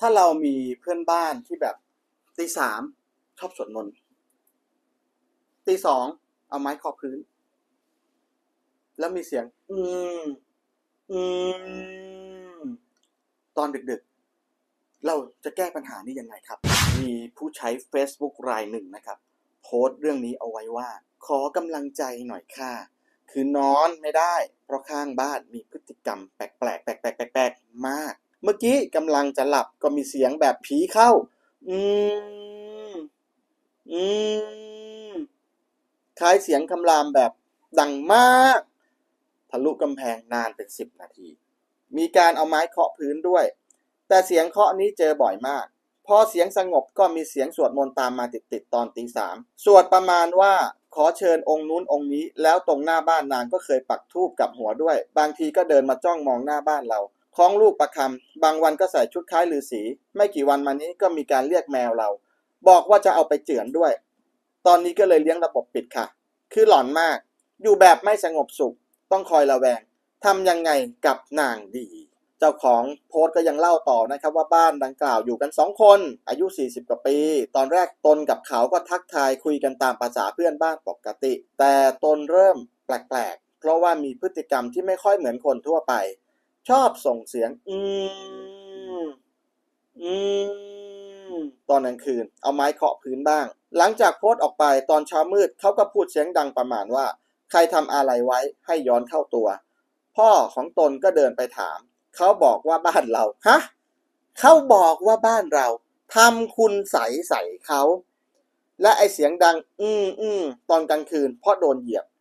ถ้าเรามีเพื่อนบ้านที่แบบตีสามชอบสวดมนต์ตีสองเอาไม้เคาะพื้นแล้วมีเสียงอืมตอนดึกๆเราจะแก้ปัญหานี้ยังไงครับมีผู้ใช้ Facebook รายหนึ่งนะครับโพสต์เรื่องนี้เอาไว้ว่าขอกำลังใจหน่อยค่ะคือนอนไม่ได้เพราะข้างบ้านมีพฤติกรรมแปลกๆมากเมื่อกี้กำลังจะหลับก็มีเสียงแบบผีเข้าอืมอืมคล้ายเสียงคำรามแบบดังมากทะลุกำแพงนานเป็น10 นาทีมีการเอาไม้เคาะพื้นด้วยแต่เสียงเคาะนี้เจอบ่อยมากพอเสียงสงบก็มีเสียงสวดมนต์ตามมาติดๆตอนตีสามสวดประมาณว่าขอเชิญองค์นู้นองค์นี้แล้วตรงหน้าบ้านนางก็เคยปักธูปกับหัวด้วยบางทีก็เดินมาจ้องมองหน้าบ้านเราคล้องลูกประคำบางวันก็ใส่ชุดคล้ายฤาษีไม่กี่วันมานี้ก็มีการเรียกแมวเราบอกว่าจะเอาไปเจือนด้วยตอนนี้ก็เลยเลี้ยงระบบปิดค่ะคือหลอนมากอยู่แบบไม่สงบสุขต้องคอยระแวงทำยังไงกับนางดีเจ้าของโพสต์ก็ยังเล่าต่อนะครับว่าบ้านดังกล่าวอยู่กัน2 คนอายุ40 กว่าปีตอนแรกตนกับเขาก็ทักทายคุยกันตามภาษาเพื่อนบ้านปกติแต่ตนเริ่มแปลกๆเพราะว่ามีพฤติกรรมที่ไม่ค่อยเหมือนคนทั่วไปชอบส่งเสียงมอืตอนกลางคืนเอาไม้เคาะพื้นบ้างหลังจากโพสต์ออกไปตอนเช้ามืดเขาก็พูดเสียงดังประมาณว่าใครทำอะไรไว้ให้ย้อนเข้าตัวพ่อของตนก็เดินไปถามเขาบอกว่าบ้านเราฮะเขาบอกว่าบ้านเราทำคุณใส่เขาและไอเสียงดังตอนกลางคืนเพราะโดนเหยียบ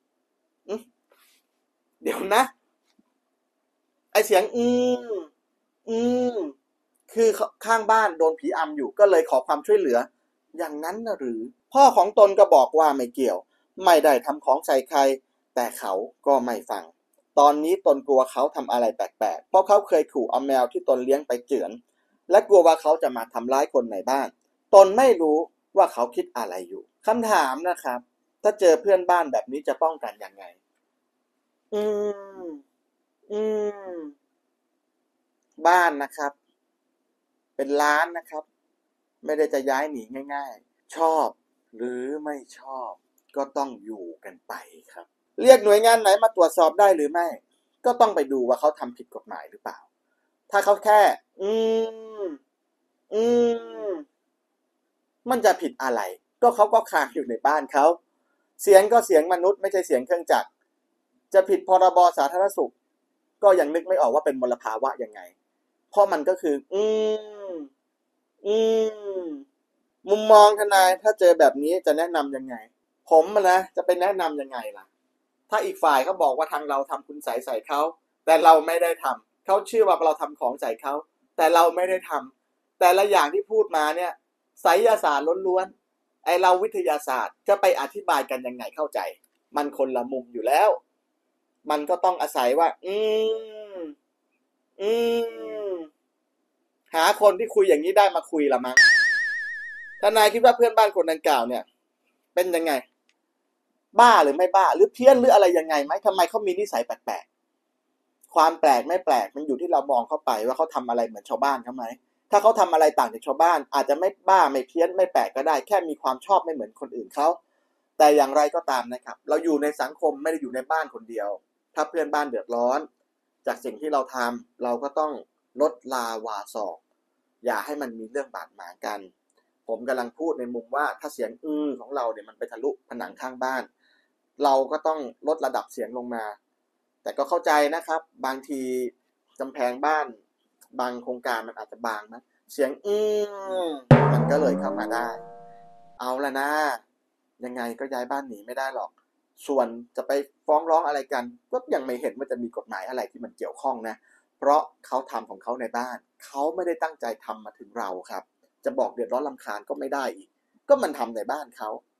เดี๋ยวนะไอเสียงอืมคือข้างบ้านโดนผีอำอยู่ก็เลยขอความช่วยเหลืออย่างนั้นนะหรือพ่อของตนก็บอกว่าไม่เกี่ยวไม่ได้ทำของใส่ใครแต่เขาก็ไม่ฟังตอนนี้ตนกลัวเขาทำอะไรแปลกๆเพราะเขาเคยขู่เอาแมวที่ตนเลี้ยงไปเจือนและกลัวว่าเขาจะมาทำร้ายคนในบ้านตนไม่รู้ว่าเขาคิดอะไรอยู่คำถามนะครับถ้าเจอเพื่อนบ้านแบบนี้จะป้องกันยังไงอืมอืมบ้านนะครับเป็นล้านนะครับไม่ได้จะย้ายหนีง่ายๆชอบหรือไม่ชอบก็ต้องอยู่กันไปครับเรียกหน่วยงานไหนมาตรวจสอบได้หรือไม่ก็ต้องไปดูว่าเขาทำผิดกฎหมายหรือเปล่าถ้าเขาแค่มอืมมันจะผิดอะไรก็เขาก็ค้างอยู่ในบ้านเขาเสียงก็เสียงมนุษย์ไม่ใช่เสียงเครื่องจักรจะผิดพรบสาธารณสุขก็ยังนึกไม่ออกว่าเป็นมลภาวะยังไงเพราะมันก็คือมอืมมุมมองทนายถ้าเจอแบบนี้จะแนะนำยังไงผมนะจะไปแนะนำยังไงล่ะถ้าอีกฝ่ายเขาบอกว่าทางเราทำคุณใส่เขาแต่เราไม่ได้ทำเขาเชื่อว่าเราทำของใส่เขาแต่เราไม่ได้ทำแต่ละอย่างที่พูดมาเนี่ยไสยศาสตร์ล้วนๆไอเราวิทยาศาสตร์จะไปอธิบายกันยังไงเข้าใจมันคนละมุมอยู่แล้วมันก็ต้องอาศัยว่ามอืมหาคนที่คุยอย่างนี้ได้มาคุยละมั้งทนายคิดว่าเพื่อนบ้านคนดังกล่าวเนี่ยเป็นยังไงบ้าหรือไม่บ้าหรือเพี้ยนหรืออะไรยังไงไหมทำไมเขามีนิสัยแปลกๆความแปลกไม่แปลกมันอยู่ที่เรามองเข้าไปว่าเขาทำอะไรเหมือนชาวบ้านเขาไหมถ้าเขาทำอะไรต่างจากชาวบ้านอาจจะไม่บ้าไม่เพี้ยนไม่แปลกก็ได้แค่มีความชอบไม่เหมือนคนอื่นเขาแต่อย่างไรก็ตามนะครับเราอยู่ในสังคมไม่ได้อยู่ในบ้านคนเดียวถ้าเพื่อนบ้านเดือดร้อนจากสิ่งที่เราทำเราก็ต้องลดลาวาศอกอย่าให้มันมีเรื่องบาดหมางกันผมกำลังพูดในมุมว่าถ้าเสียงของเราเนี่ยมันไปทะลุผนังข้างบ้านเราก็ต้องลดระดับเสียงลงมาแต่ก็เข้าใจนะครับบางทีกำแพงบ้านบางโครงการมันอาจจะบางนะเสียงมันก็เลยเข้ามาได้เอาละนะยังไงก็ย้ายบ้านหนีไม่ได้หรอกส่วนจะไปฟ้องร้องอะไรกันก็ยังไม่เห็นว่าจะมีกฎหมายอะไรที่มันเกี่ยวข้องนะเพราะเขาทำของเขาในบ้านเขาไม่ได้ตั้งใจทำมาถึงเราครับจะบอกเดือดร้อนรำคาญก็ไม่ได้อีกก็มันทำในบ้านเขา